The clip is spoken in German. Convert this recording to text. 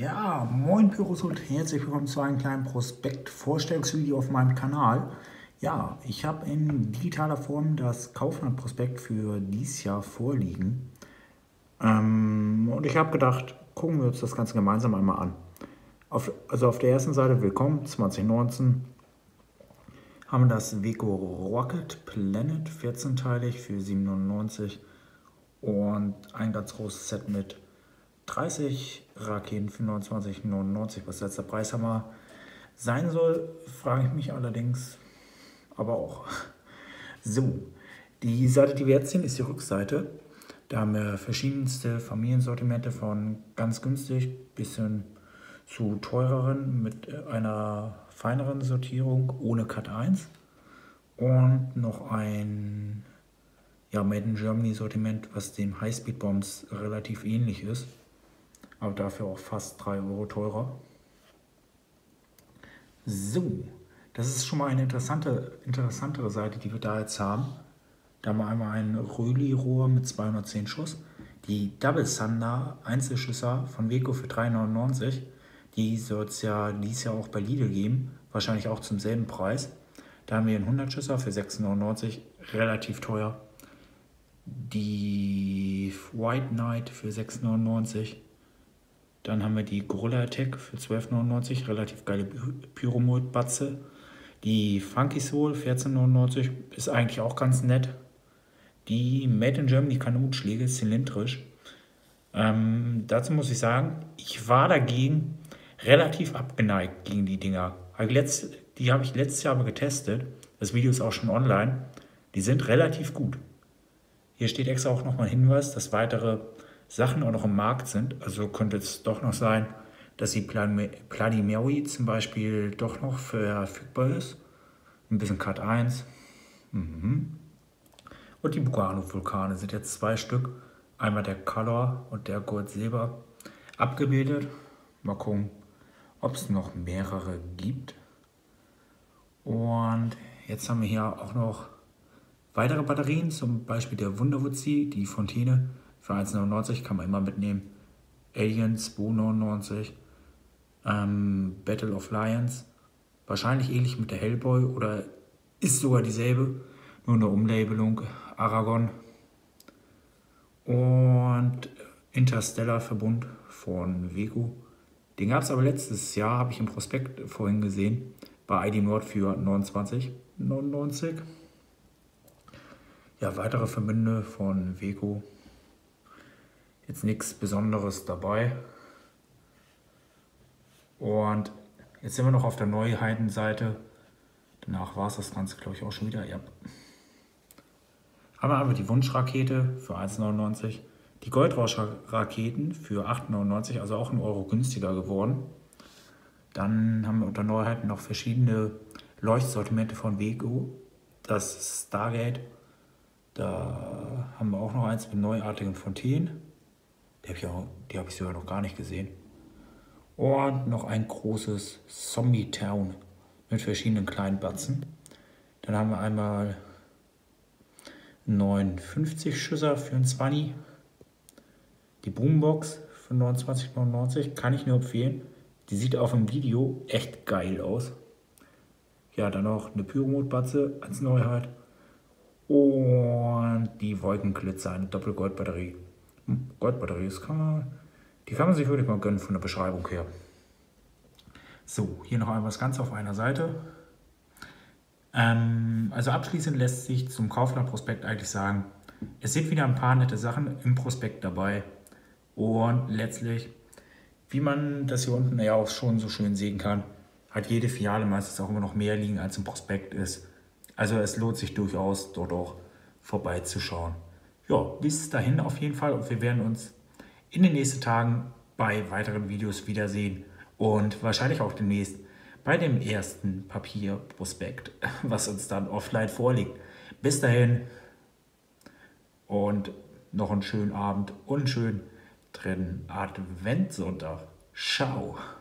Ja, moin Pyros und herzlich willkommen zu einem kleinen Prospekt-Vorstellungsvideo auf meinem Kanal. Ja, ich habe in digitaler Form das Kaufland-Prospekt für dieses Jahr vorliegen. Und ich habe gedacht, gucken wir uns das Ganze gemeinsam einmal an. Also auf der ersten Seite, willkommen 2019, haben wir das Weco Rocket Planet 14-teilig für 7,99 und ein ganz großes Set mit 30 Raketen für 29,99. Was jetzt der Preishammer sein soll, frage ich mich allerdings aber auch. So, die Seite, die wir jetzt sehen, ist die Rückseite. Da haben wir verschiedenste Familiensortimente von ganz günstig bis hin zu teureren mit einer feineren Sortierung ohne Cut 1 und noch ein Made in Germany Sortiment, was dem Highspeed Bombs relativ ähnlich ist, aber dafür auch fast 3 Euro teurer. So, das ist schon mal eine interessantere Seite, die wir da jetzt haben. Da haben wir einmal ein Röhli-Rohr mit 210 Schuss. Die Double Thunder Einzelschüsser von Weco für 3,99. Die soll es ja dieses Jahr auch bei Lidl geben. Wahrscheinlich auch zum selben Preis. Da haben wir einen 100 Schüsser für 6,99. Relativ teuer. Die White Knight für 6,99. Dann haben wir die Gorilla Attack für 12,99. Relativ geile Pyromod-Batze. Die Funky Soul 14,99 ist eigentlich auch ganz nett. Die Made in Germany Kanonschläge zylindrisch. Dazu muss ich sagen, ich war dagegen relativ abgeneigt gegen die Dinger. Die habe ich letztes Jahr aber getestet. Das Video ist auch schon online. Die sind relativ gut. Hier steht extra auch nochmal ein Hinweis, dass weitere Sachen auch noch im Markt sind. Also könnte es doch noch sein, dass die Bloody Mary zum Beispiel doch noch verfügbar ist. Ein bisschen Cut 1. Und die Bugano-Vulkane sind jetzt 2 Stück. Einmal der Color und der Gold-Silber abgebildet. Mal gucken, ob es noch mehrere gibt. Und jetzt haben wir hier auch noch weitere Batterien, zum Beispiel der Wunderwuzzi, die Fontäne für 1,99 kann man immer mitnehmen. Aliens 2,99. Battle of Lions, wahrscheinlich ähnlich mit der Hellboy oder ist sogar dieselbe, nur eine Umlabelung. Aragon und Interstellar Verbund von Weco. Den gab es aber letztes Jahr, habe ich im Prospekt vorhin gesehen, bei ID Nord für 29,99. Ja, weitere Verbünde von Weco. Jetzt nichts Besonderes dabei. Und jetzt sind wir noch auf der Neuheitenseite. Danach war es das Ganze, glaube ich, auch schon wieder. Ja. Haben wir aber die Wunschrakete für 1,99. Die Goldrausch-Raketen für 8,99, also auch 1 Euro günstiger geworden. Dann haben wir unter Neuheiten noch verschiedene Leuchtsortimente von Weco. Das Stargate. Da haben wir auch noch eins mit neuartigen Fontänen. Die habe ich sogar noch gar nicht gesehen. Und noch ein großes Zombie Town mit verschiedenen kleinen Batzen. Dann haben wir einmal 59 Schüsser für ein 20. Die Boombox für 29,99 kann ich nur empfehlen. Die sieht auf dem Video echt geil aus. Ja, dann noch eine Pyromod-Batze als Neuheit. Und die Wolkenglitzer, eine Doppelgoldbatterie. Goldbatterie, die kann man sich wirklich mal gönnen von der Beschreibung her. So, hier noch einmal das Ganze auf einer Seite. Also abschließend lässt sich zum Kaufland-Prospekt eigentlich sagen, es sind wieder ein paar nette Sachen im Prospekt dabei. Und letztlich, wie man das hier unten ja auch schon so schön sehen kann, hat jede Filiale meistens auch immer noch mehr liegen, als im Prospekt ist. Also es lohnt sich durchaus, dort auch vorbeizuschauen. Ja, bis dahin auf jeden Fall und wir werden uns in den nächsten Tagen bei weiteren Videos wiedersehen und wahrscheinlich auch demnächst bei dem ersten Papierprospekt, was uns dann offline vorliegt. Bis dahin und noch einen schönen Abend und einen schönen dritten Adventssonntag. Ciao!